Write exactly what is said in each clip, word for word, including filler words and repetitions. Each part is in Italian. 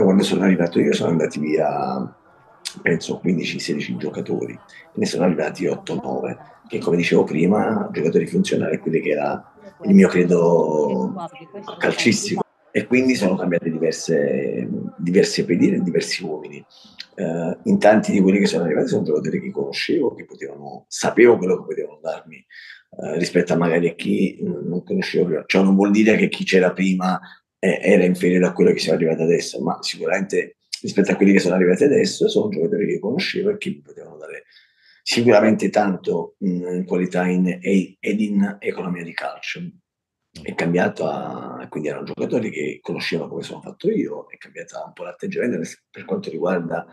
Da quando sono arrivato io sono andati via, penso, quindici sedici giocatori, ne sono arrivati otto nove, che come dicevo prima, giocatori funzionali, quelli che era il mio credo calcistico. E quindi sono cambiate diverse, diverse pedine e diversi uomini. Eh, in tanti di quelli che sono arrivati sono giocatori che conoscevo, che potevano, sapevo quello che potevano darmi, eh, rispetto a magari a chi mm, non conoscevo prima. Ciò non vuol dire che chi c'era prima eh, era inferiore a quello che siamo arrivati adesso, ma sicuramente rispetto a quelli che sono arrivati adesso sono giocatori che conoscevo e che mi potevano dare sicuramente tanto mh, in qualità in, e- ed in economia di calcio. È cambiato a, quindi erano giocatori che conoscevano come sono fatto io, è cambiata un po' l'atteggiamento per quanto riguarda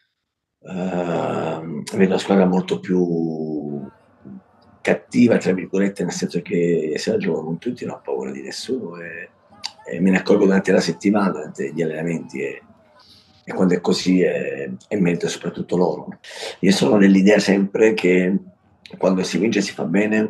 uh, vedo la squadra molto più cattiva, tra virgolette, nel senso che se la gioco con tutti non ho paura di nessuno e, e me ne accorgo durante la settimana, durante gli allenamenti e, e quando è così è, è merito soprattutto loro. Io sono dell'idea sempre che quando si vince si fa bene,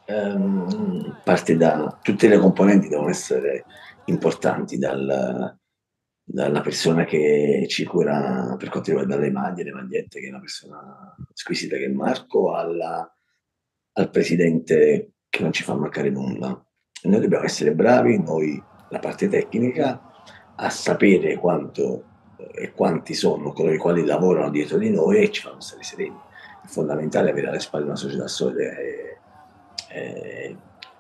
ehm, parte da tutte le componenti devono essere importanti, dal, dalla persona che ci cura per quanto riguarda le maglie, le magliette, che è una persona squisita che è Marco, alla, al presidente che non ci fa mancare nulla. E noi dobbiamo essere bravi, noi, la parte tecnica, a sapere quanto eh, e quanti sono coloro i quali lavorano dietro di noi e ci fanno stare sereni. È fondamentale avere alle spalle una società solida e, e,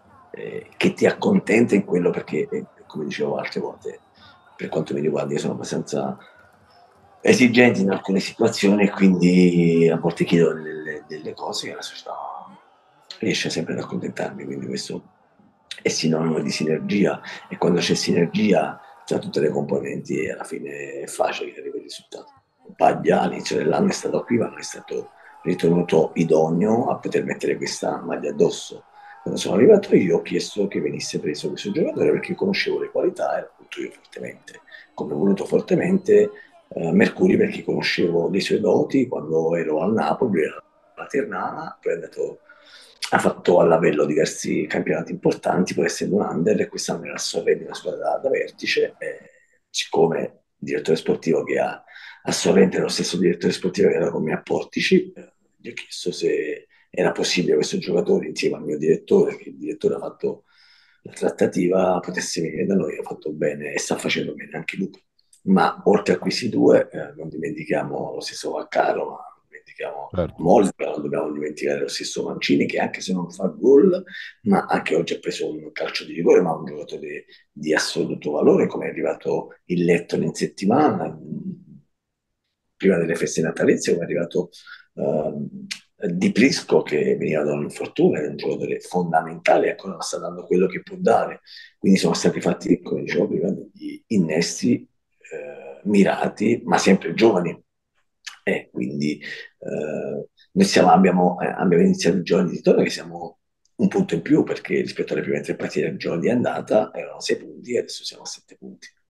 e che ti accontenta in quello perché, eh, come dicevo altre volte, per quanto mi riguarda, io sono abbastanza esigente in alcune situazioni e quindi a volte chiedo delle, delle cose che la società riesce sempre ad accontentarmi, quindi questo è sinonimo di sinergia e quando c'è sinergia tra tutte le componenti e alla fine è facile che arrivi il risultato. Paglia all'inizio dell'anno è stato qui, ma non è stato ritenuto idoneo a poter mettere questa maglia addosso. Quando sono arrivato io ho chiesto che venisse preso questo giocatore perché conoscevo le qualità e l'ho voluto io fortemente, come ho voluto fortemente eh, Mercuri perché conoscevo le sue doti quando ero al Napoli, lui era alla Ternana, poi è andato, ha fatto all'Avello diversi campionati importanti, pur essendo un under, e quest'anno era a Sorrento, una squadra da vertice, e siccome il direttore sportivo che ha a Sorrento è lo stesso direttore sportivo che era con me a Portici, eh, gli ho chiesto se era possibile questo giocatore insieme al mio direttore, che il direttore ha fatto la trattativa, potesse venire da noi, ha fatto bene e sta facendo bene anche Luca. Ma oltre a questi due, eh, non dimentichiamo lo stesso Vaccaro, ma non dimentichiamo Certo. Mollica, non dobbiamo dimenticare lo stesso Mancini, che anche se non fa gol, ma anche oggi ha preso un calcio di rigore, ma è un giocatore di assoluto valore, come è arrivato il Letton in settimana, prima delle feste natalizie, come è arrivato ehm, Di Prisco, che veniva da un infortunio, è un giocatore fondamentale, ancora non sta dando quello che può dare. Quindi sono stati fatti, come dicevo prima, degli innesti eh, mirati, ma sempre giovani. E quindi eh, noi siamo, abbiamo, eh, abbiamo iniziato i giorni di ritorno che siamo un punto in più perché rispetto alle prime tre partite del giorno di andata erano sei punti e adesso siamo a sette punti.